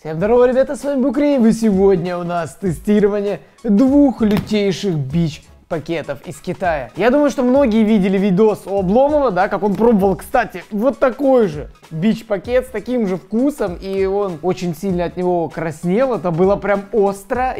Всем здорово, ребята, с вами Букрей, и сегодня у нас тестирование двух лютейших бич-пакетов из Китая. Я думаю, что многие видели видос у Обломова, да, как он пробовал, кстати, вот такой же бич-пакет с таким же вкусом, и он очень сильно от него краснел, это было прям остро.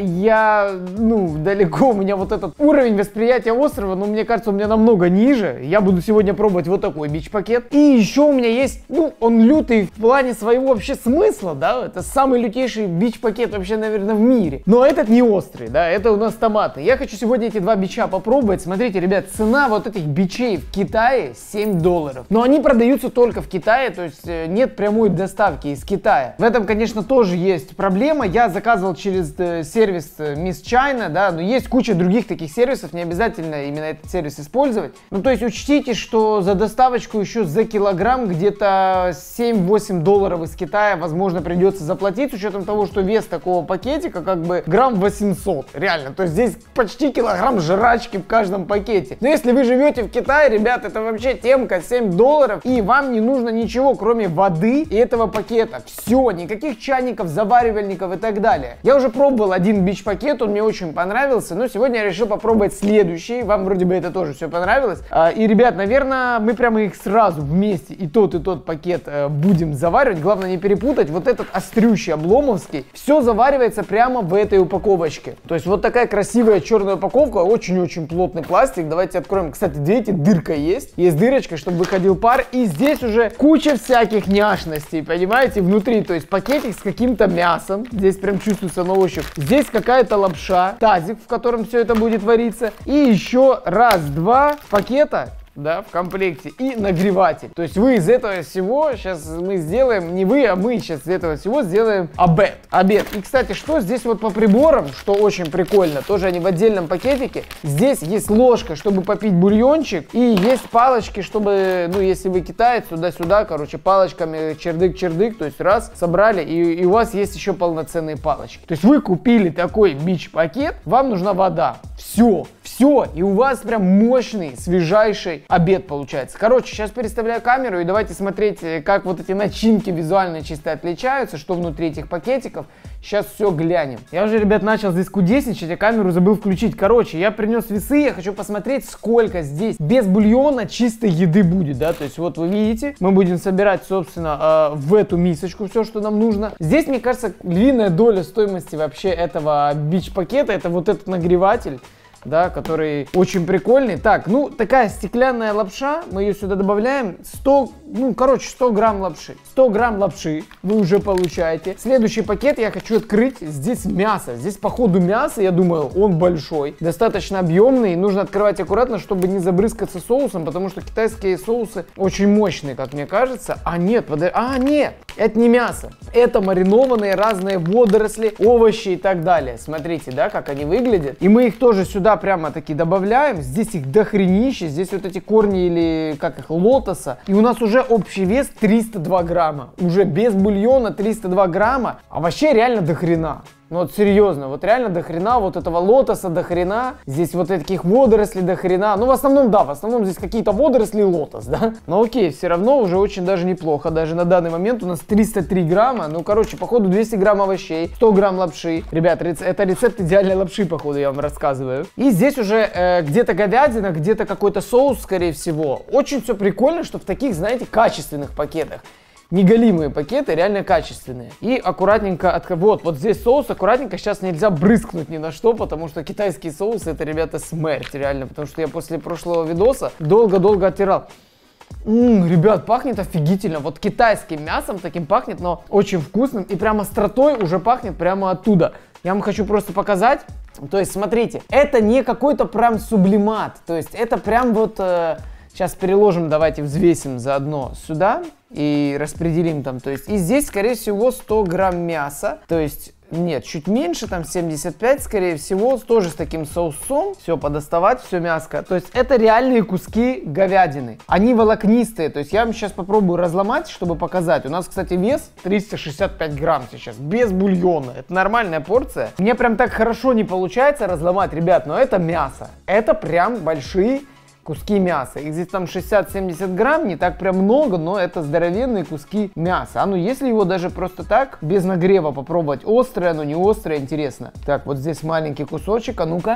Далеко у меня вот этот уровень восприятия острова, но мне кажется, у меня намного ниже. Я буду сегодня пробовать вот такой бич-пакет. И еще у меня есть, он лютый в плане своего вообще смысла, да, это самый лютейший бич-пакет вообще, наверное, в мире. Но этот не острый, да, это у нас томатный. Я хочу сегодня эти два бича попробовать. Смотрите, ребят, цена вот этих бичей в Китае $7. Но они продаются только в Китае, то есть нет прямой доставки из Китая. В этом, конечно, тоже есть проблема. Я заказывал через сервис Miss China, да, но есть куча других таких сервисов, не обязательно именно этот сервис использовать. То есть учтите, что за доставочку еще за килограмм где-то $7-8 из Китая, возможно, придется заплатить, с учетом того, что вес такого пакетика как бы грамм 800, реально. То есть здесь почти килограмм жрачки в каждом пакете. Но если вы живете в Китае, ребят, это вообще темка $7, и вам не нужно ничего, кроме воды и этого пакета. Все, никаких чайников, заваривальников и так далее. Я уже пробовал один бич-пакет, он мне очень понравился, но сегодня я решил попробовать следующий. Вам вроде бы это тоже все понравилось. И, ребят, наверное, мы прямо их сразу вместе и тот пакет будем заваривать. Главное не перепутать. Вот этот острющий обломовский, все заваривается прямо в этой упаковочке. То есть вот такая красивая черная упаковка, очень-очень плотный пластик. Давайте откроем. Кстати, видите, дырка есть. Есть дырочка, чтобы выходил пар. И здесь уже куча всяких няшностей, понимаете, внутри. То есть пакетик с каким-то мясом. Здесь прям чувствуется на ощупь. Здесь какая-то лапша, тазик, в котором все это будет вариться. И еще раз-два пакета, да, в комплекте, и нагреватель. То есть вы из этого всего сейчас мы сделаем, не вы, а мы сейчас из этого всего сделаем обед. И, кстати, что здесь вот по приборам, что очень прикольно, тоже они в отдельном пакетике. Здесь есть ложка, чтобы попить бульончик, и есть палочки, чтобы, если вы китаец, туда-сюда, короче, палочками чердык-чердык, то есть раз, собрали, и у вас есть еще полноценные палочки. То есть вы купили такой бич-пакет, вам нужна вода. Все, и у вас прям мощный, свежайший обед получается. Короче, сейчас переставляю камеру и давайте смотреть, как вот эти начинки визуально чисто отличаются, что внутри этих пакетиков. Сейчас все глянем. Я уже, ребят, начал здесь кудесничать, а камеру забыл включить. Короче, я принес весы, я хочу посмотреть, сколько здесь без бульона чистой еды будет, да. То есть вот вы видите, мы будем собирать, собственно, в эту мисочку все, что нам нужно. Здесь, мне кажется, львиная доля стоимости вообще этого бич-пакета, это вот этот нагреватель, да, который очень прикольный. Так, такая стеклянная лапша, мы ее сюда добавляем, 100 грамм лапши. 100 грамм лапши вы уже получаете. Следующий пакет я хочу открыть. Здесь мясо. Здесь по ходу мясо, я думаю, он большой, достаточно объемный. Нужно открывать аккуратно, чтобы не забрызгаться соусом, потому что китайские соусы очень мощные, как мне кажется. Нет, это не мясо. Это маринованные разные водоросли, овощи и так далее. Смотрите, да, как они выглядят. И мы их тоже сюда прямо таки добавляем. Здесь их дохренище. Здесь вот эти корни или лотоса. И у нас уже общий вес 302 грамма. Уже без бульона 302 грамма. А вообще реально дохрена. Вот серьезно, вот реально дохрена вот этого лотоса дохрена. Здесь вот таких водорослей дохрена. В основном здесь какие-то водоросли и лотос, да. Но окей, все равно уже очень даже неплохо. Даже на данный момент у нас 303 грамма. Походу 200 грамм овощей, 100 грамм лапши. Ребят, это рецепт идеальной лапши, походу, я вам рассказываю. И здесь уже где-то говядина, где-то какой-то соус, скорее всего. Очень все прикольно, что в таких, знаете, качественных пакетах. Неголимые пакеты, реально качественные. И аккуратненько, вот здесь соус, аккуратненько, сейчас нельзя брызгнуть ни на что, потому что китайские соусы, это, ребята, смерть, реально. Потому что я после прошлого видоса долго-долго оттирал. Ребят, пахнет офигительно. Вот китайским мясом таким пахнет, но очень вкусным. И прямо остротой уже пахнет прямо оттуда. Я вам хочу просто показать. То есть, смотрите, это не какой-то прям сублимат. То есть, это прям вот... Сейчас переложим, давайте взвесим заодно сюда и распределим там. То есть, и здесь, скорее всего, 100 грамм мяса. То есть, нет, чуть меньше, там 75, скорее всего, тоже с таким соусом. Все подоставать, все мяско. То есть, это реальные куски говядины. Они волокнистые. То есть, я вам сейчас попробую разломать, чтобы показать. У нас, кстати, вес 365 грамм сейчас, без бульона. Это нормальная порция. Мне прям так хорошо не получается разломать, ребят, но это мясо. Это прям большие куски мяса. Их здесь там 60-70 грамм, не так прям много, но это здоровенные куски мяса. А ну если его даже просто так, без нагрева попробовать, острое оно, не острое, интересно. Так, вот здесь маленький кусочек, а ну-ка.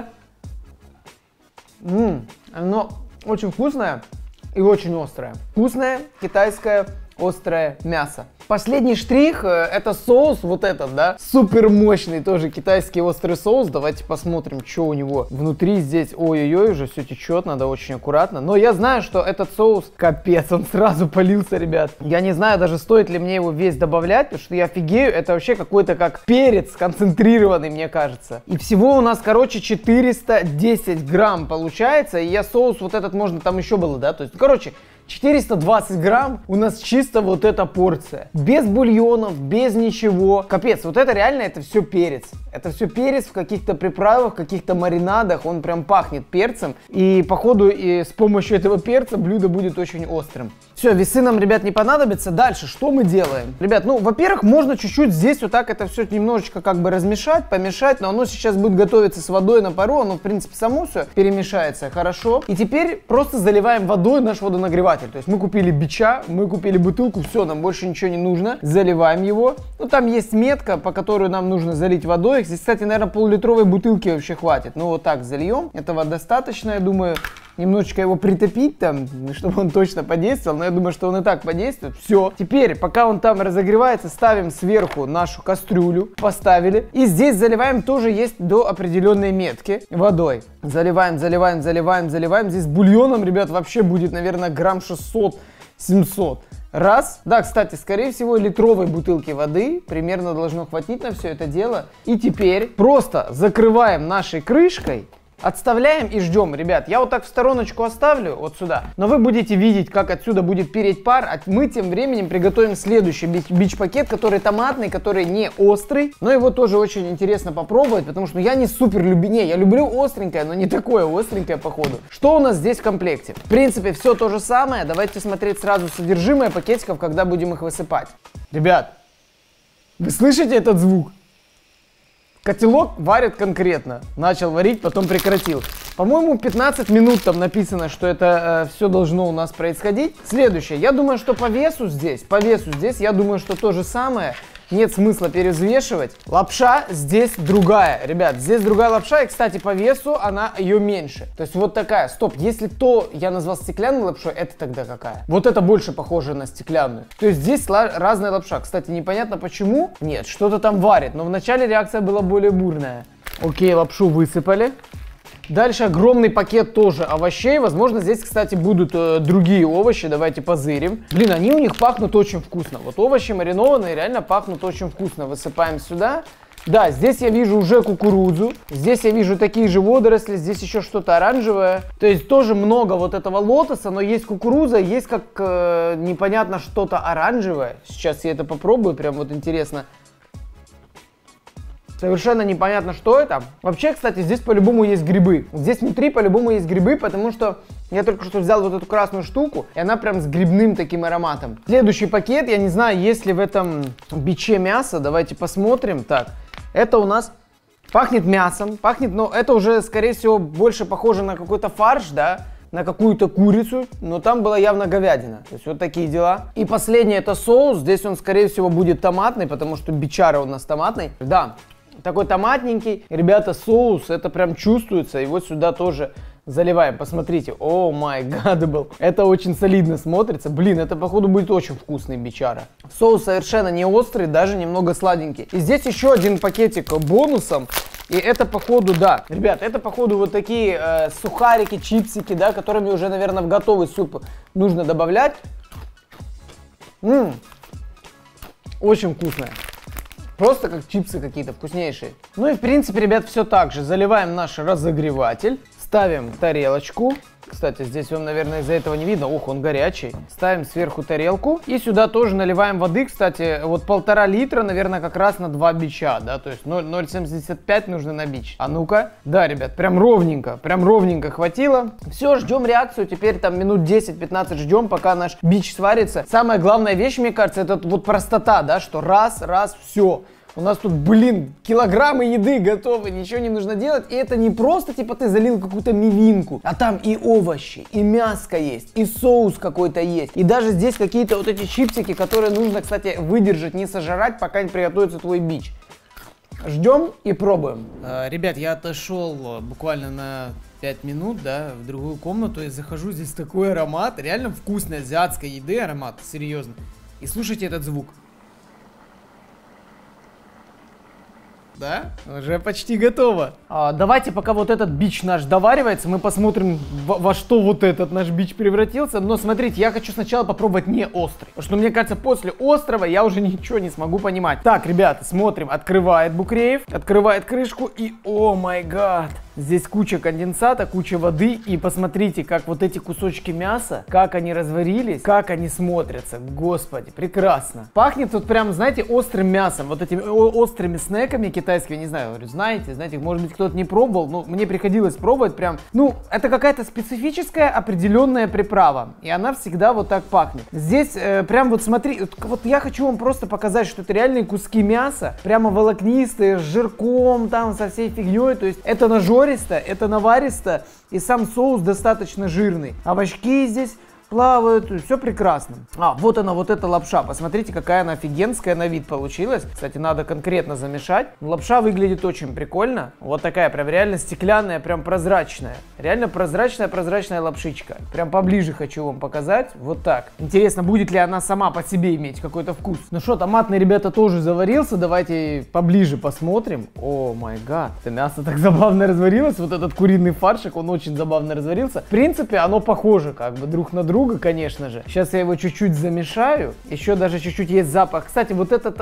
Оно очень вкусное и очень острое. Вкусное китайское острое мясо. Последний штрих, это соус вот этот, да, супер мощный тоже китайский острый соус. Давайте посмотрим, что у него внутри здесь. Ой-ой-ой, уже все течет, надо очень аккуратно. Но я знаю, что этот соус, капец, он сразу полился, ребят. Я не знаю даже, стоит ли мне его весь добавлять, потому что я офигею, это вообще какой-то как перец концентрированный, мне кажется. И всего у нас, короче, 410 грамм получается, и я соус вот этот, можно, там еще было, да, то есть, короче, 420 грамм у нас чисто вот эта порция. Без бульонов, без ничего. Капец, вот это реально, это все перец. Это все перец в каких-то приправах, в каких-то маринадах. Он прям пахнет перцем. И походу и с помощью этого перца блюдо будет очень острым. Все, весы нам, ребят, не понадобятся. Дальше, что мы делаем? Ребят, ну, во-первых, можно чуть-чуть здесь вот так это все немножечко как бы размешать, помешать. Но оно сейчас будет готовиться с водой на пару. Оно, в принципе, само все перемешается хорошо. И теперь просто заливаем водой наш водонагреватель. То есть мы купили бича, мы купили бутылку, все, нам больше ничего не нужно. Заливаем его. Ну, там есть метка, по которой нам нужно залить водой. Здесь, кстати, наверное, пол-литровой бутылки вообще хватит. Ну, вот так зальем. Этого достаточно, я думаю. Немножечко его притопить там, чтобы он точно подействовал. Но я думаю, что он и так подействует. Все. Теперь, пока он там разогревается, ставим сверху нашу кастрюлю. Поставили. И здесь заливаем тоже есть до определенной метки водой. Заливаем, заливаем, заливаем, заливаем. Здесь бульоном, ребят, вообще будет, наверное, грамм 600-700. Раз. Да, кстати, скорее всего, литровой бутылки воды примерно должно хватить на все это дело. И теперь просто закрываем нашей крышкой. Отставляем и ждем, ребят. Я вот так в стороночку оставлю, вот сюда. Но вы будете видеть, как отсюда будет переть пар. А мы тем временем приготовим следующий бич-пакет, который томатный, который не острый. Но его тоже очень интересно попробовать, потому что я не супер люблю. Не, я люблю остренькое, но не такое остренькое, походу. Что у нас здесь в комплекте? В принципе, все то же самое. Давайте смотреть сразу содержимое пакетиков, когда будем их высыпать. Ребят, вы слышите этот звук? Котелок варит конкретно. Начал варить, потом прекратил. По-моему, 15 минут там написано, что это все должно у нас происходить. Следующее. Я думаю, что по весу здесь, я думаю, что то же самое. Нет смысла перевзвешивать. Лапша здесь другая. Ребят, здесь другая лапша. И, кстати, по весу она ее меньше. То есть вот такая. Стоп, если то я назвал стеклянной лапшой, это тогда какая? Вот это больше похоже на стеклянную. То есть здесь разная лапша. Кстати, непонятно почему. Нет, что-то там варит. Но вначале реакция была более бурная. Окей, лапшу высыпали. Дальше огромный пакет тоже овощей. Возможно, здесь, кстати, будут другие овощи. Давайте позырим. Блин, они у них пахнут очень вкусно. Вот овощи маринованные реально пахнут очень вкусно. Высыпаем сюда. Да, здесь я вижу уже кукурузу. Здесь я вижу такие же водоросли. Здесь еще что-то оранжевое. То есть тоже много вот этого лотоса. Но есть кукуруза, есть как непонятно что-то оранжевое. Сейчас я это попробую. Прям вот интересно. Совершенно непонятно, что это. Вообще, кстати, здесь по-любому есть грибы. Здесь внутри по-любому есть грибы, потому что я только что взял вот эту красную штуку, и она прям с грибным таким ароматом. Следующий пакет, я не знаю, есть ли в этом биче мясо. Давайте посмотрим. Так, это у нас пахнет мясом, пахнет, но это уже, скорее всего, больше похоже на какой-то фарш, да? На какую-то курицу, но там была явно говядина. То есть вот такие дела. И последнее это соус. Здесь он, скорее всего, будет томатный, потому что бичара у нас томатный. Да. Такой томатненький. Ребята, соус, это прям чувствуется. И вот сюда тоже заливаем. Посмотрите. О май гадабл. Это очень солидно смотрится. Блин, это походу будет очень вкусный бичара. Соус совершенно не острый, даже немного сладенький. И здесь еще один пакетик бонусом. И это походу, да, ребят, это походу вот такие сухарики, чипсики, да, которыми уже, наверное, в готовый суп нужно добавлять. Очень вкусное. Просто как чипсы какие-то вкуснейшие. Ну и в принципе, ребят, все так же. Заливаем наш разогреватель. Ставим тарелочку. Кстати, здесь вам, наверное, из-за этого не видно. Ох, он горячий. Ставим сверху тарелку. И сюда тоже наливаем воды. Кстати, вот 1,5 литра, наверное, как раз на 2 бича, да? То есть 0,75 нужно на бич. А ну-ка. Да, ребят, прям ровненько хватило. Все, ждем реакцию. Теперь там минут 10-15 ждем, пока наш бич сварится. Самая главная вещь, мне кажется, это вот простота, да? Что раз, все. У нас тут, блин, килограммы еды готовы, ничего не нужно делать. И это не просто, типа, ты залил какую-то мивинку, а там и овощи, и мяско есть, и соус какой-то есть. И даже здесь какие-то вот эти чипсики, которые нужно, кстати, выдержать, не сожрать, пока не приготовится твой бич. Ждем и пробуем. Ребят, я отошел буквально на 5 минут, да, в другую комнату и захожу, здесь такой аромат, реально вкусной азиатской еды аромат, серьезно. И слушайте этот звук. Да? Уже почти готово. Давайте, пока вот этот бич наш доваривается, мы посмотрим, во что вот этот наш бич превратился. Но смотрите, я хочу сначала попробовать не острый. Потому что мне кажется, после острого я уже ничего не смогу понимать. Так, ребята, смотрим. Открывает Букреев, открывает крышку и, о май гад. Здесь куча конденсата, куча воды. И посмотрите, как вот эти кусочки мяса, как они разварились, как они смотрятся. Господи, прекрасно. Пахнет тут прям, знаете, острым мясом. Вот этими острыми снеками китайскими, не знаю, говорю, знаете, может быть, кто-то не пробовал, но мне приходилось пробовать прям. Ну, это какая-то специфическая определенная приправа. И она всегда вот так пахнет. Здесь прям вот смотри, вот я хочу вам просто показать, что это реальные куски мяса. Прямо волокнистые, с жирком, там, со всей фигней. То есть это нажористо, это наваристо. И сам соус достаточно жирный. Овощки здесь плавают, все прекрасно. Вот она, вот эта лапша. Посмотрите, какая она офигенская на вид получилась. Кстати, надо конкретно замешать. Лапша выглядит очень прикольно. Вот такая, прям реально стеклянная, прям прозрачная. Реально прозрачная лапшичка. Прям поближе хочу вам показать. Вот так. Интересно, будет ли она сама по себе иметь какой-то вкус. Ну что, томатный, ребята, тоже заварился. Давайте поближе посмотрим. О май гад. Это мясо так забавно разварилось. Вот этот куриный фаршик, он очень забавно разварился. В принципе, оно похоже как бы друг на друга. Конечно же. Сейчас я его чуть-чуть замешаю. Еще даже чуть-чуть есть запах. Кстати, вот этот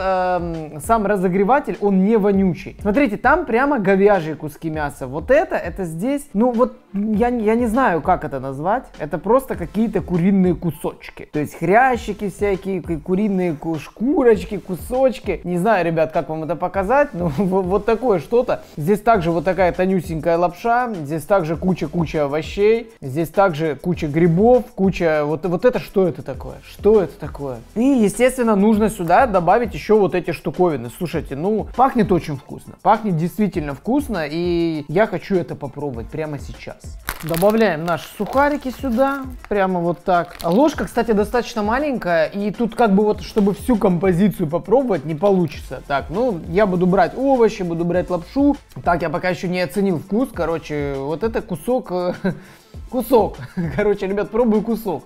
сам разогреватель, он не вонючий. Смотрите, там прямо говяжьи куски мяса. Вот это здесь, ну вот я не знаю, как это назвать. Это просто какие-то куриные кусочки. То есть хрящики всякие, куриные шкурочки, кусочки. Не знаю, ребят, как вам это показать. Ну, вот такое что-то. Здесь также вот такая тонюсенькая лапша. Здесь также куча овощей. Здесь также куча грибов, куча. Вот это что это такое? Что это такое? И, естественно, нужно сюда добавить еще вот эти штуковины. Слушайте, ну, пахнет очень вкусно. Пахнет действительно вкусно, и я хочу это попробовать прямо сейчас. Добавляем наши сухарики сюда, прямо вот так. Ложка, кстати, достаточно маленькая, и тут как бы вот, чтобы всю композицию попробовать, не получится. Так, ну, я буду брать овощи, буду брать лапшу. Так, я пока еще не оценил вкус, короче, вот это кусок... Кусок. Короче, ребят, пробую кусок.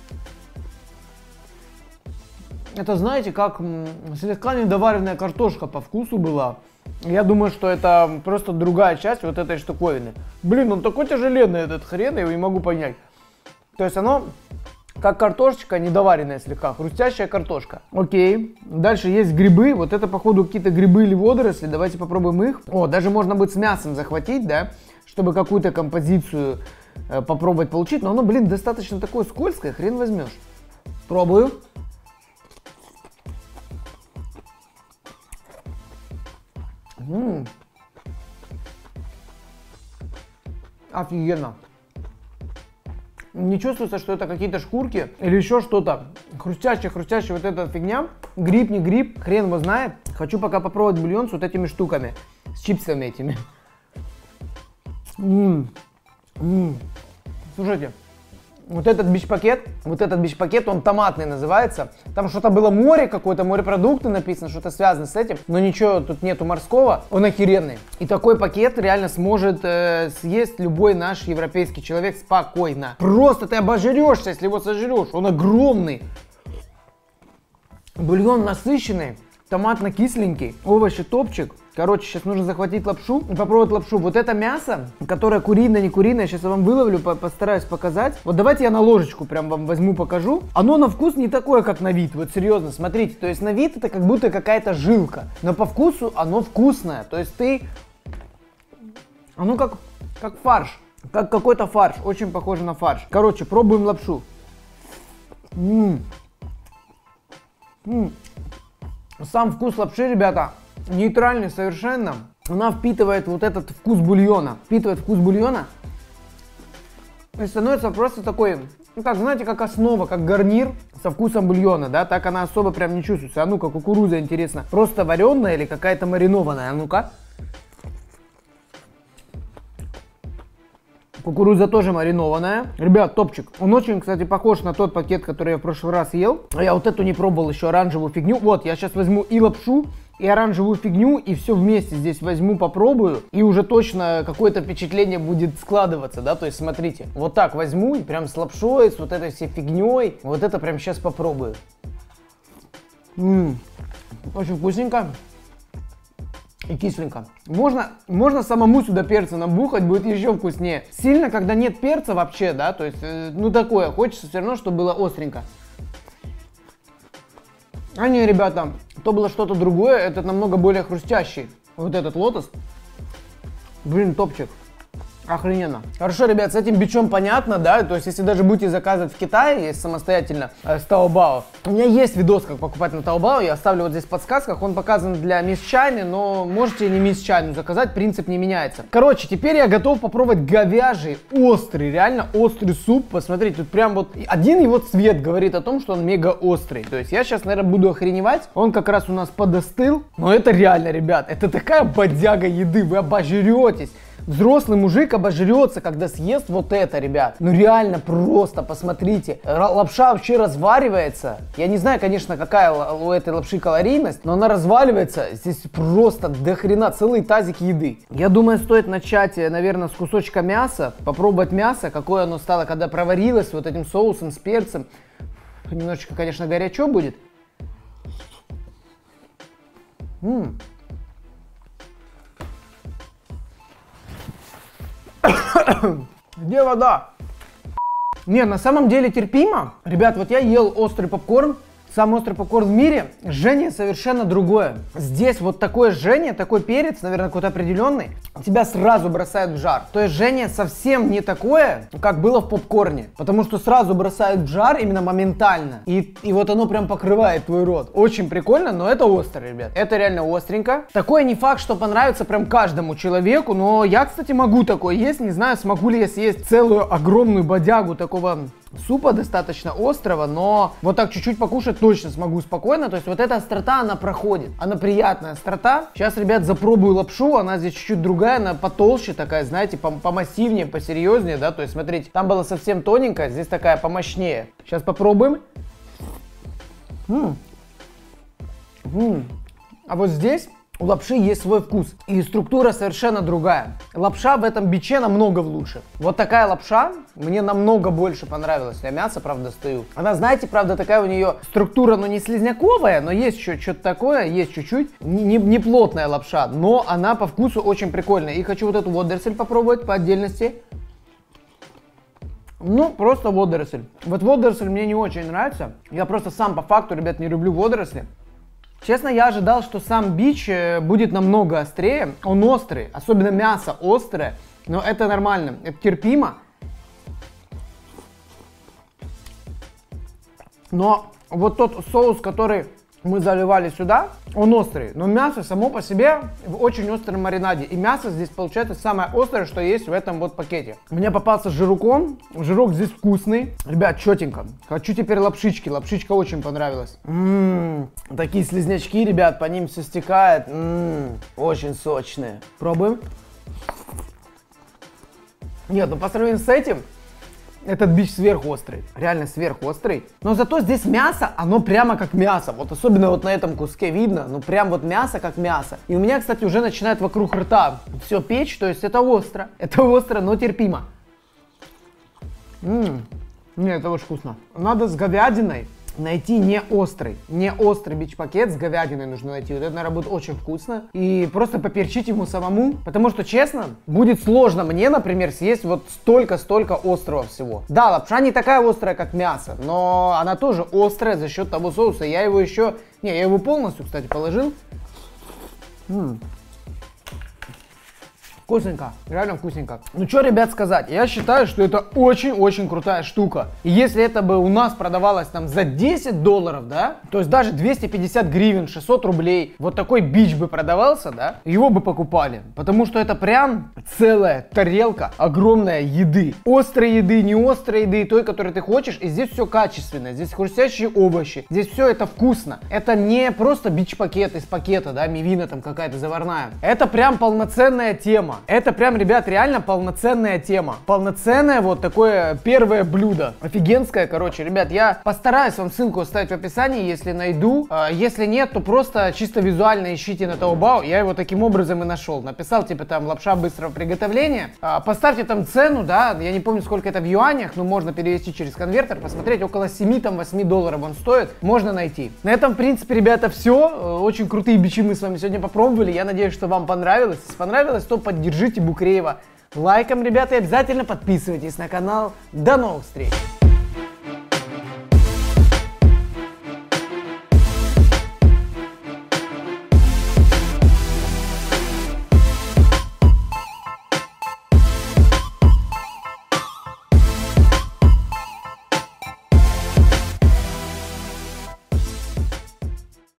Это, знаете, как слегка недоваренная картошка по вкусу была. Я думаю, что это просто другая часть вот этой штуковины. Блин, он такой тяжеленный, этот хрен, я его не могу понять. То есть оно как картошечка, недоваренная слегка, хрустящая картошка. Окей. Дальше есть грибы. Вот это, походу, какие-то грибы или водоросли. Давайте попробуем их. О, даже можно будет с мясом захватить, да, чтобы какую-то композицию попробовать получить, но оно, блин, достаточно такое скользкое, хрен возьмешь. Пробую. Офигенно. Не чувствуется, что это какие-то шкурки или еще что-то. Хрустящая вот эта фигня. Гриб, не гриб, хрен его знает. Хочу пока попробовать бульон с вот этими штуками, с чипсами этими. Слушайте, вот этот бич-пакет, он томатный называется. Там что-то было море какое-то, морепродукты написано, что-то связано с этим. Но ничего тут нету морского, он охеренный. И такой пакет реально сможет съесть любой наш европейский человек спокойно. Просто ты обожрешься, если его сожрешь, он огромный. Бульон насыщенный, томатно-кисленький, овощи топчик. Короче, сейчас нужно захватить лапшу и попробовать лапшу. Вот это мясо, которое куриное, не куриное, сейчас я вам выловлю, постараюсь показать. Вот давайте я на ложечку прям вам возьму, покажу. Оно на вкус не такое, как на вид. Вот серьезно, смотрите. То есть на вид это как будто какая-то жилка. Но по вкусу оно вкусное. То есть оно как фарш. Как какой-то фарш. Очень похоже на фарш. Короче, пробуем лапшу. Сам вкус лапши, ребята, нейтральный совершенно. Она впитывает вот этот вкус бульона. И становится просто такой ну как, знаете, как основа, как гарнир со вкусом бульона, да, так она особо прям не чувствуется. А ну-ка, кукуруза, интересно, просто вареная или какая-то маринованная, а ну-ка. Кукуруза тоже маринованная. Ребят, топчик. Он очень, кстати, похож на тот пакет, который я в прошлый раз ел. А я вот эту не пробовал еще, оранжевую фигню. Вот, я сейчас возьму и лапшу, и оранжевую фигню, и все вместе здесь возьму, попробую. И уже точно какое-то впечатление будет складываться, да. То есть, смотрите, вот так возьму и прям с лапшой, с вот этой всей фигней. Вот это прям сейчас попробую. Очень вкусненько. И кисленько. Можно самому сюда перца набухать, будет еще вкуснее. Сильно, когда нет перца вообще, да, то есть, ну такое, хочется все равно, чтобы было остренько. А не, ребята, то было что-то другое, это намного более хрустящий. Вот этот лотос. Блин, топчик. Охрененно. Хорошо, ребят, с этим бичом понятно, да, то есть если даже будете заказывать в Китае, есть самостоятельно с Taobao. У меня есть видос, как покупать на Taobao, я оставлю вот здесь в подсказках, он показан для Мисс Чайны, но можете не Мисс Чайну заказать, принцип не меняется. Короче, теперь я готов попробовать говяжий, острый, реально острый суп, посмотрите, тут прям вот один его цвет говорит о том, что он мега острый, то есть я сейчас, наверное, буду охреневать, он как раз у нас подостыл, но это реально, ребят, это такая бодяга еды, вы обожретесь. Взрослый мужик обожрется, когда съест вот это, ребят. Ну реально просто, посмотрите. Лапша вообще разваривается. Я не знаю, конечно, какая у этой лапши калорийность, но она разваливается. Здесь просто до хрена целый тазик еды. Я думаю, стоит начать, наверное, с кусочка мяса. Попробовать мясо, какое оно стало, когда проварилось вот этим соусом с перцем. Немножечко, конечно, горячо будет. Где вода? Не, на самом деле терпимо. Ребят, вот я ел острый попкорн. Самый острый попкорн в мире. Жжение совершенно другое. Здесь вот такое жжение, такой перец, наверное, какой-то определенный, тебя сразу бросает в жар. То есть жжение совсем не такое, как было в попкорне. Потому что сразу бросает в жар именно моментально. И вот оно прям покрывает твой рот. Очень прикольно, но это остро, ребят. Это реально остренько. Такое не факт, что понравится прям каждому человеку. Но я, кстати, могу такое есть. Не знаю, смогу ли я съесть целую огромную бодягу такого супа достаточно острого, но вот так чуть-чуть покушать точно смогу спокойно. То есть вот эта острота, она проходит. Она приятная острота. Сейчас, ребят, запробую лапшу. Она здесь чуть-чуть другая, она потолще такая, знаете, помассивнее, посерьезнее, да. То есть, смотрите, там была совсем тоненькая, здесь такая помощнее. Сейчас попробуем. А вот здесь у лапши есть свой вкус, и структура совершенно другая. Лапша в этом биче намного лучше. Вот такая лапша мне намного больше понравилась. Я мясо, правда, достаю. Она, знаете, правда, такая у нее структура, ну, не слизняковая, но есть что-то такое, есть чуть-чуть. Не плотная лапша, но она по вкусу очень прикольная. И хочу вот эту водоросль попробовать по отдельности. Ну, просто водоросль. Вот водоросль мне не очень нравится. Я просто сам по факту, ребят, не люблю водоросли. Честно, я ожидал, что сам бич будет намного острее. Он острый, особенно мясо острое, но это нормально, это терпимо. Но вот тот соус, который мы заливали сюда, он острый, но мясо само по себе в очень остром маринаде. И мясо здесь получается самое острое, что есть в этом вот пакете. Мне попался жироком, жирок здесь вкусный. Ребят, четенько. Хочу теперь лапшички, лапшичка очень понравилась. Такие слизнячки, ребят, по ним все стекает. Очень сочные. Пробуем. Нет, ну по сравнению с этим, этот бич сверхострый, реально сверхострый. Но зато здесь мясо, оно прямо как мясо. Вот особенно вот на этом куске видно, ну прям вот мясо как мясо. И у меня, кстати, уже начинает вокруг рта все печь, то есть это остро, но терпимо. Нет, это очень вкусно. Надо с говядиной найти не острый бич-пакет, с говядиной нужно найти. Вот это, наверное, будет очень вкусно. И просто поперчить ему самому, потому что, честно, будет сложно мне, например, съесть вот столько острого всего. Да, лапша не такая острая, как мясо, но она тоже острая за счет того соуса. Я его еще... Не, я его полностью, кстати, положил. Вкусненько, реально вкусненько. Ну что, ребят, сказать, я считаю, что это очень-очень крутая штука. И если это бы у нас продавалось там за $10, да, то есть даже 250 гривен, 600 рублей, вот такой бич бы продавался, да, его бы покупали. Потому что это прям целая тарелка огромная еды. Острой еды, не острой еды, той, которую ты хочешь. И здесь все качественно, здесь хрустящие овощи, здесь все это вкусно. Это не просто бич-пакет из пакета, да, мивина там какая-то заварная. Это прям полноценная тема. Это прям, ребят, реально полноценная тема. Полноценное вот такое первое блюдо. Офигенское, короче. Ребят, я постараюсь вам ссылку оставить в описании, если найду. Если нет, то просто чисто визуально ищите на Taobao. Я его таким образом и нашел. Написал, типа, там, лапша быстрого приготовления. Поставьте там цену, да, я не помню, сколько это в юанях, но можно перевести через конвертер, посмотреть. Около 7-8 долларов он стоит. Можно найти. На этом, в принципе, ребята, все. Очень крутые бичи мы с вами сегодня попробовали. Я надеюсь, что вам понравилось. Если понравилось, то поддержите Букреева лайком, ребята, и обязательно подписывайтесь на канал. До новых встреч!